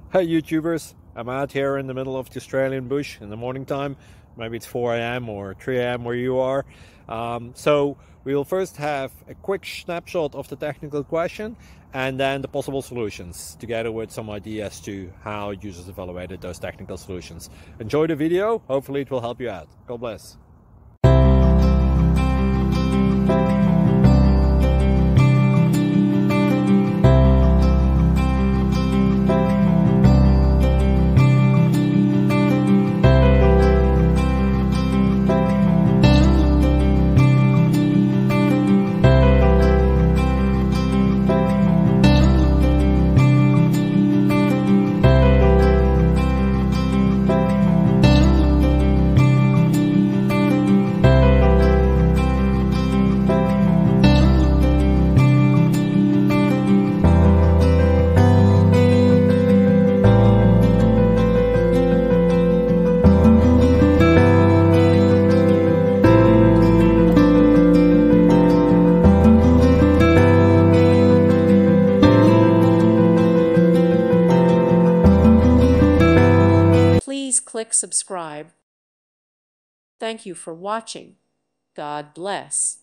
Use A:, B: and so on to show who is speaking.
A: Hey YouTubers, I'm out here in the middle of the Australian bush in the morning time. Maybe it's 4 a.m. or 3 a.m. where you are. So we will first have a quick snapshot of the technical question and then the possible solutions, together with some ideas to how users evaluated those technical solutions. Enjoy the video, hopefully it will help you out. God bless.
B: Please click subscribe. Thank you for watching. God bless.